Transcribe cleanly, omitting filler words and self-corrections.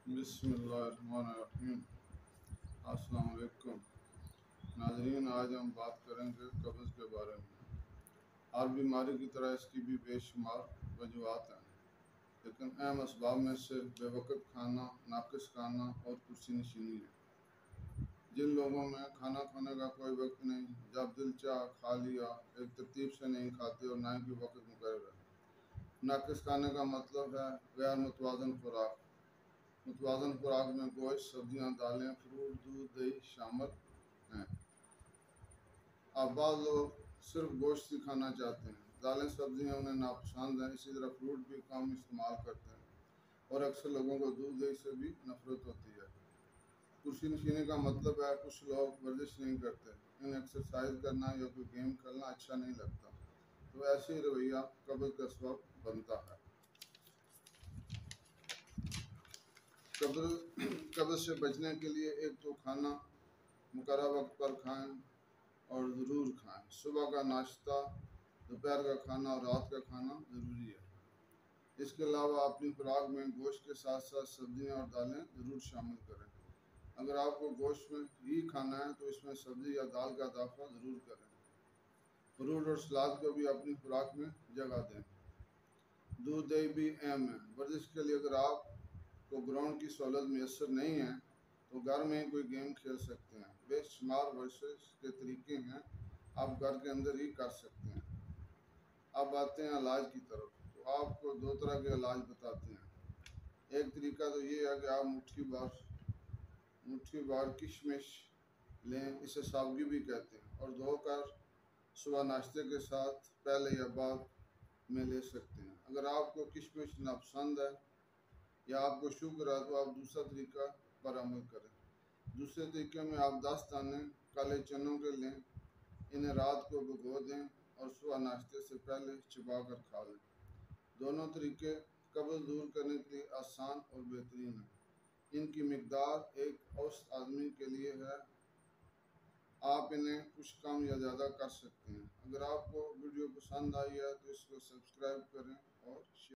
बिस्मिल्लाहिर्रहमानिर्रहीम। अस्सलाम वालेकुम नाज़रीन, आज हम बात करेंगे कब्ज़ के बारे में। हर बीमारी की तरह इसकी भी बेशुमार वजूहात हैं, लेकिन अहम असबाब में से बेवक़्त खाना, नाक़िस खाना और कुर्सी नशीनी है। जिन लोगों में खाना खाने का कोई वक्त नहीं, जब दिल चाह खा लिया, एक तरतीब से नहीं खाते और ना ही कोई वक्त मुकर्रर है। नाक़िस खाने का मतलब है गैर मुतवाज़न खुराक। मुतवाज़न खुराक में गोश्त, सब्जियाँ, दालें, फ्रूट, दूध, दही शामिल हैं। अब बाद लोग सिर्फ गोश्त ही खाना चाहते हैं। दालें, सब्जियाँ उन्हें नापसंद हैं। इसी तरह फ्रूट भी कम इस्तेमाल करते हैं और अक्सर लोगों को दूध, दही से भी नफरत होती है। कुर्सी नशीनी का मतलब है कुछ लोग वर्जिश नहीं करते, इन्हें एक्सरसाइज करना या कोई गेम खेलना अच्छा नहीं लगता, तो ऐसे ही रवैया कब्ज़ का सबब बनता है। कब्ज़ से बचने के लिए एक तो खाना मुकर्रर वक्त पर खाएं और ज़रूर खाएं। सुबह का नाश्ता, दोपहर का खाना और रात का खाना ज़रूरी है। इसके अलावा अपनी खुराक में गोश्त के साथ साथ सब्जियां और दालें ज़रूर शामिल करें। अगर आपको गोश्त में ही खाना है तो इसमें सब्ज़ी या दाल का इजाफा ज़रूर करें। फ्रूट और सलाद को भी अपनी खुराक में जगह दें। दूध, दही भी अहम है। वर्जिश के लिए अगर आपको ग्राउंड की सहूलत मैसर नहीं है तो घर में ही कोई गेम खेल सकते हैं। बेशुमार वर्जिश के तरीके हैं, आप घर के अंदर ही कर सकते हैं। अब आते हैं इलाज की तरफ, तो आपको दो तरह के इलाज बताते हैं। एक तरीका तो ये है कि आप मुट्ठी भर किशमिश लें, इसे सावगी भी कहते हैं, और धोकर सुबह नाश्ते के साथ पहले या बाद में ले सकते हैं। अगर आपको किशमिश नापसंद है या आपको शुगर है तो आप दूसरा तरीका पर अमल करें। दूसरे तरीके में आप 10 दाने काले चनों के लें, इन्हें रात को भिगो दें और सुबह नाश्ते से पहले चबा कर खा लें। दोनों तरीके कब्ज़ दूर करने के लिए आसान और बेहतरीन हैं। इनकी मिकदार एक औसत आदमी के लिए है, आप इन्हें कुछ कम या ज़्यादा कर सकते हैं। अगर आपको वीडियो पसंद आई है तो इसको सब्सक्राइब करें और शेयर